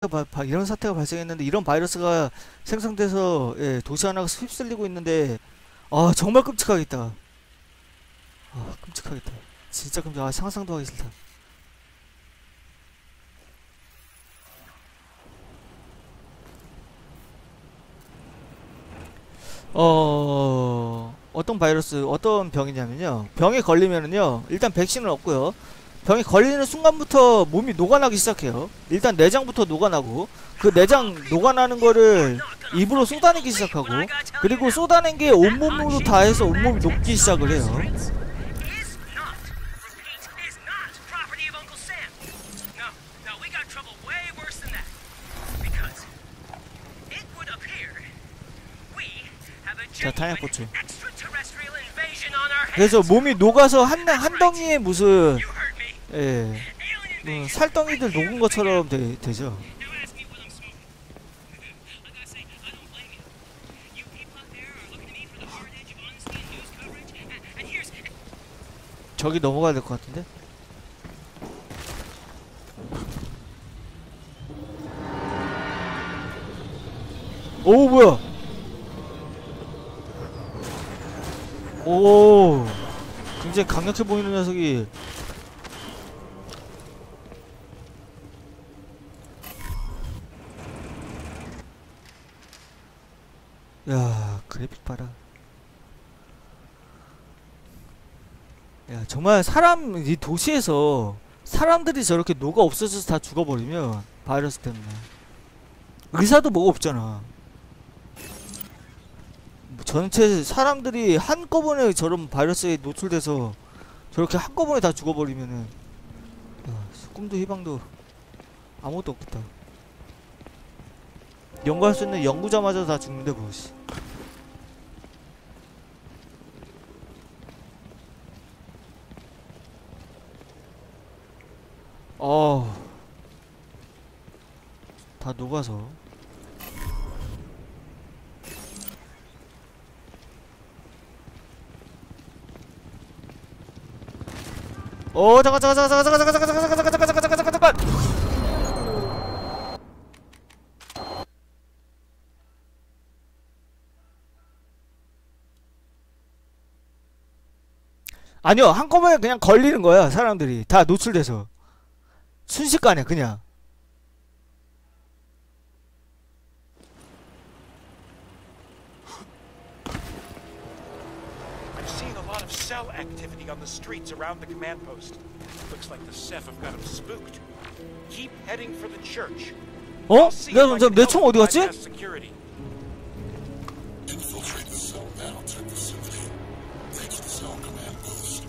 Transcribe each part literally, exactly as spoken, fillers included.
바, 바, 이런 사태가 발생했는데 이런 바이러스가 생성돼서 예, 도시 하나가 휩쓸리고 있는데 아 정말 끔찍하겠다. 아 끔찍하겠다. 진짜 끔찍. 아 상상도 하기 싫다. 어 어떤 바이러스 어떤 병이냐면요, 병에 걸리면은요 일단 백신은 없고요, 병에 걸리는 순간부터 몸이 녹아나기 시작해요. 일단 내장부터 녹아나고 그 내장 녹아나는 거를 입으로 쏟아내기 시작하고, 그리고 쏟아낸 게 온몸으로 다 해서 온몸이 녹기 시작을 해요. 자, 탄약고추. 그래서 몸이 녹아서 한, 한 덩이에 무슨 예, 뭐 살덩이들 녹은 것처럼 되, 되죠. 저기 넘어가야 될 것 같은데? 오 뭐야? 오 굉장히 강력해 보이는 녀석이. 야 그래픽 봐라. 야 정말 사람 이 도시에서 사람들이 저렇게 녹아 없어져서 다 죽어버리면 바이러스 때문에 의사도 뭐가 없잖아. 전체 사람들이 한꺼번에 저런 바이러스에 노출돼서 저렇게 한꺼번에 다 죽어버리면은 야, 꿈도 희망도 아무것도 없겠다. 연구할 수 있는 연구자마저 다 죽는데 뭐. 어, 다 녹아서. 어 잠깐 잠깐 잠깐 잠깐 잠깐 잠깐 잠깐 잠깐 잠깐 잠깐 잠깐 잠깐. 아니요, 한꺼번에 그냥 걸리는 거야. 사람들이 다 노출돼서 순식간에 그냥. I'm seeing a lot of cell activity on the streets around the command post. Looks like the Ceph have got them spooked. Keep heading for the church. 어? 내가 내 총 어디 갔지? Infiltrate the cell nanotech facility. Reach the cell command post.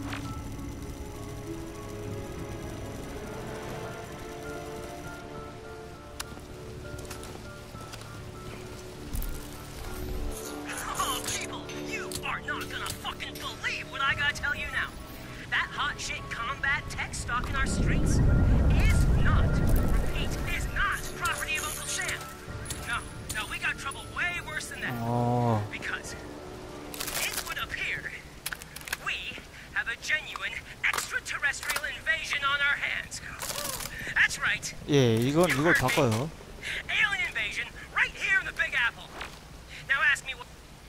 Oh, people, you are not gonna fucking believe what I gotta tell you now. That hot shit combat tech stalking our streets is not, repeat, is not property of Uncle Sam. No, no, we got trouble way worse than that. 어. Because it would appear we have a genuine extraterrestrial invasion on our hands. That's right. 예, 이건 이걸 바꿔요. Alien invasion right here in the Big Apple. Now ask me what.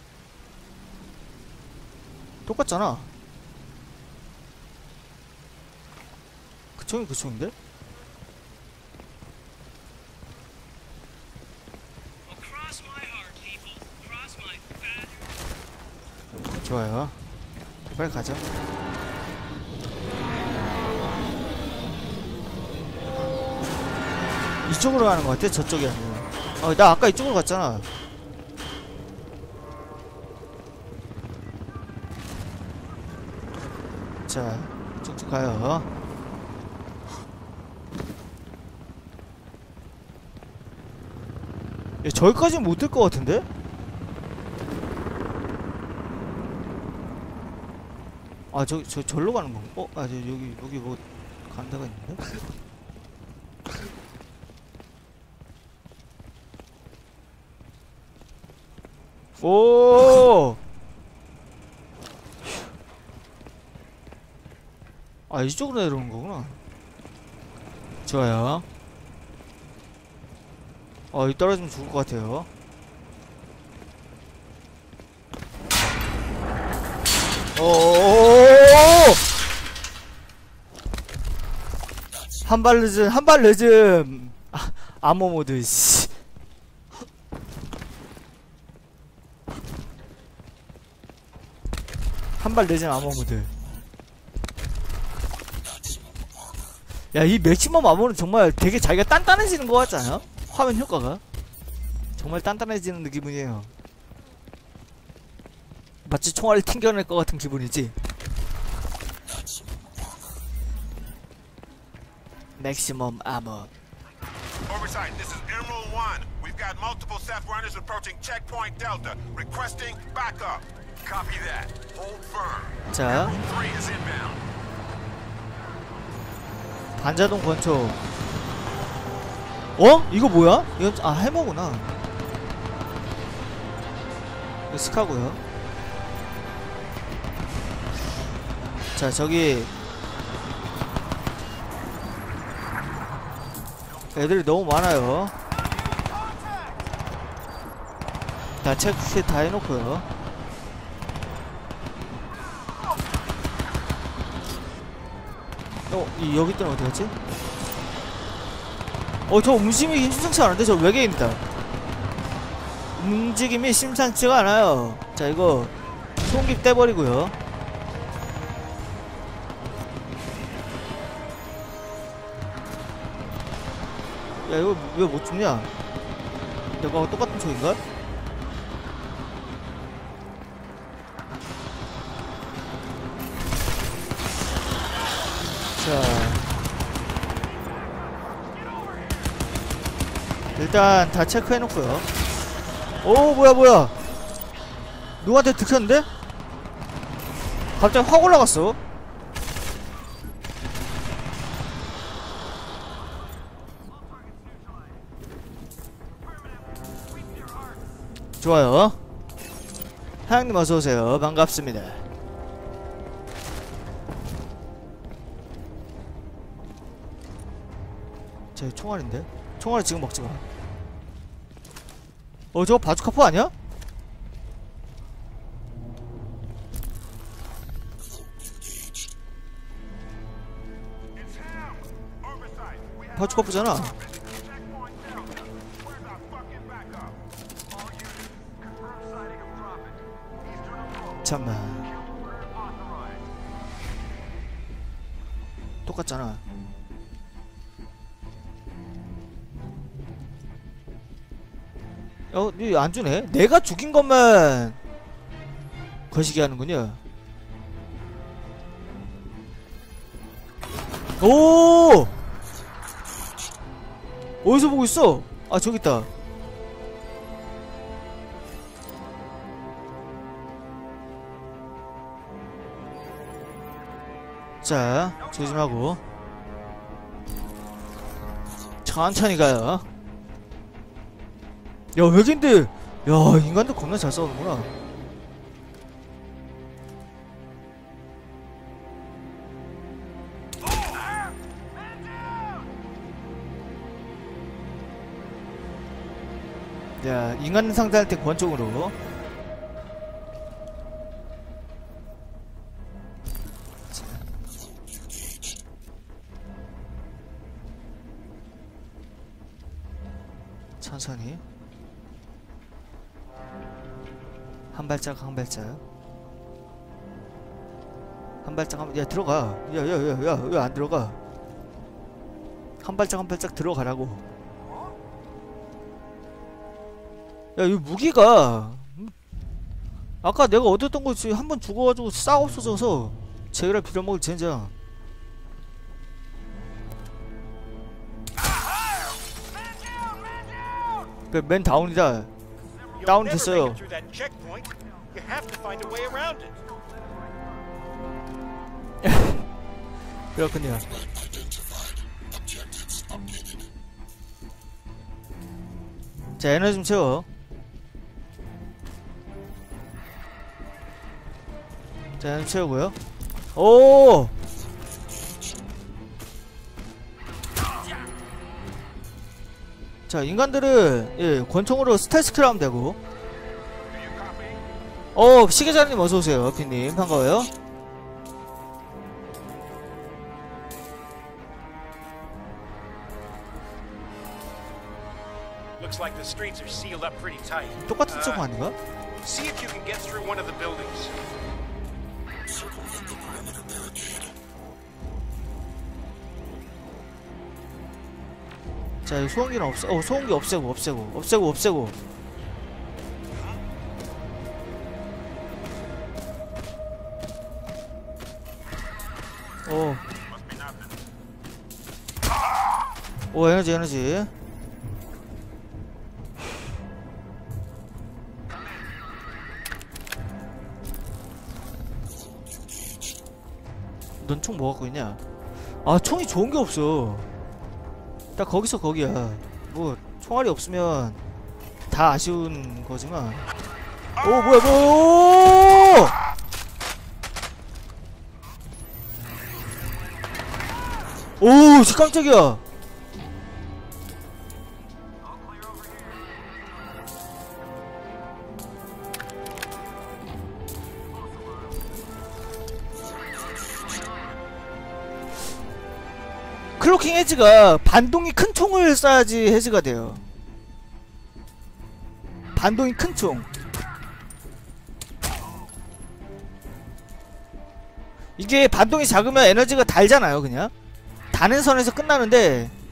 똑같잖아. 그 총이 그 총인데? Cross my heart, people. Cross my fat. 좋아요. 빨리 가자. 이쪽으로 가는 것 같아. 저쪽이 아니고. 어, 나 아까 이쪽으로 갔잖아. 자, 쭉쭉 가요. 야, 저기까지는 못 들 것 같은데? 아, 저, 저, 절로 가는 건가? 어? 아, 저, 여기, 여기 뭐, 가는 데가 있는데? 오! 아, 이쪽으로 내려오는 거구나. 좋아요. 어, 이 떨어지면 죽을 것 같아요. 오오오오오오! 한발 늦음, 한발 늦음. 아, 암호 모드, 씨. 한발 늦은 암호 모드. 야, 이 맥시멈 암호는 정말 되게 자기가 단단해지는 것 같지 않아? 화면 효과가 정말 단단해지는 기분이에요. 마치 총알을 튕겨낼 것 같은 기분이지. 맥시멈 암호. Oversight, this is Emerald One. We've got multiple Ceph runners approaching checkpoint Delta, requesting backup. Copy that. Hold firm. 자, Three is inbound. 반자동 권총. 어? 이거 뭐야? 이거 아 해머구나. 이거 스카고요. 자, 저기 애들이 너무 많아요. 다 체크 다 해놓고요. 어, 이 여기 있던 어디 갔지? 어, 저 움직임이 심상치 않은데? 저 외계인이다. 움직임이 심상치가 않아요. 자, 이거 소음기 떼버리고요. 야, 이거 왜 못 죽냐? 내가 똑같은 총인가? 자, 일단 다 체크해놓고요. 오, 뭐야 뭐야, 누구한테 들켰는데? 갑자기 확 올라갔어. 좋아요. 하양님 어서오세요. 반갑습니다. 제 총알인데? 총알을 지금 먹지 마. 어, 저거 바주카포 아니야? 바주카포잖아. 잠만. 똑같잖아. 어, 니 안 주네? 내가 죽인 것만 거시기 하는군요. 오! 어디서 보고 있어? 아, 저기 있다. 자, 조심하고 천천히 가요. 야, 외계인들, 야, 인간들 겁나 잘 싸우는구나. 야, 인간 상대할 때 권총으로. 천천히 한 발짝 한 발짝 한 발짝 한, 야, 들어가. 야, 야, 야, 야, 왜 안 들어가? 한 발짝 한 발짝 들어가라고. 야, 이 무기가 아까 내가 얻었던 거지. 한 번 죽어가지고 싹 없어져서 제기를 빌어먹을 젠장. 그 맨 다운이다. 다운 됐어요. 그렇군요. 자, 에너지 좀 채워. 자, 에너지 채우고요. 오! 자, 자, 인간들은 예, 권총으로 스텔스 킬하면 되고. 어, 시계자님 어서오세요. 피님 반가워요. Looks like the streets are sealed up pretty tight. 똑같은 쪽 Uh, 아닌가? see if you can get through one of the buildings. Circumvent the perimeter barricade. 자, 이 소음기는 없애, 어, 소음기 없애고, 없애고, 없애고, 없애고. 어. 오, 에너지, 에너지. 넌 총 뭐 갖고 있냐? 아, 총이 좋은 게 없어. 딱 거기서 거기야. 뭐 총알이 없으면 다 아쉬운 거지만. 오, 뭐야, 뭐? 오, 씨, 깜짝이야. 클로킹 해지가 반동이 큰 총을 쏴야지 해지가 돼요. 반동이 큰 총. 이게 반동이 작으면 에너지가 달잖아요. 그냥 다는 선에서 끝나는데